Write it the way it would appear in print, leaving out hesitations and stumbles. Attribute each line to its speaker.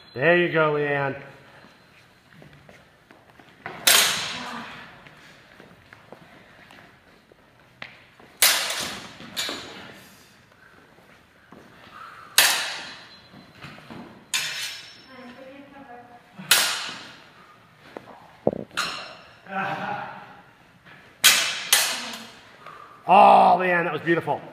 Speaker 1: There you go, Leanne. Oh, Leanne, that was beautiful.